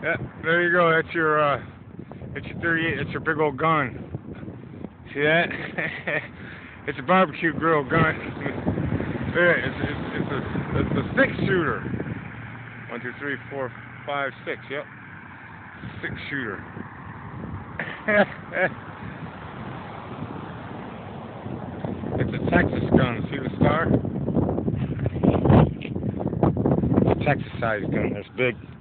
Yeah, there you go. That's your 38. That's your big old gun. See that? It's a barbecue grill gun. There, it's a 6-shooter. 1, 2, 3, 4, 5, 6. Yep, 6-shooter. It's a Texas gun. See the star? It's a Texas size gun. It's big.